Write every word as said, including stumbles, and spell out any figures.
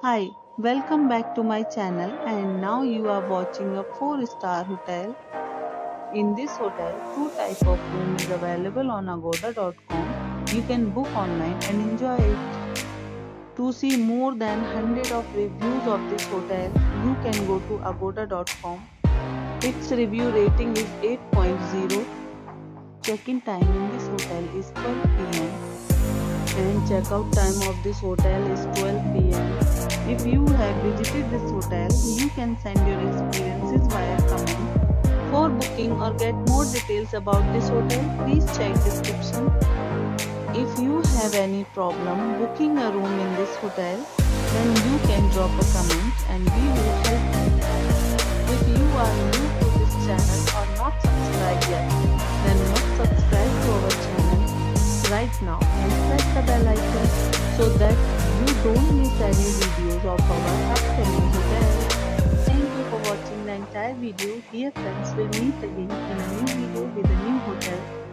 Hi, welcome back to my channel and now you are watching a four star hotel. In this hotel, two type of room is available on agoda dot com. You can book online and enjoy it. To see more than one hundred of reviews of this hotel, you can go to agoda dot com. Its review rating is eight point zero. Check-in time in this hotel is twelve p m and check-out time of this hotel is twelve p m If you have visited this hotel, you can send your experiences via comment. For booking or get more details about this hotel, please check description. If you have any problem booking a room in this hotel, then you can drop a comment and we will help you. If you are new to this channel or not subscribed yet, then must subscribe to our channel right now and press the bell icon so that you don't miss any videos of our upcoming hotel. Thank you for watching the entire video. Dear friends, we'll meet again in a new video with a new hotel.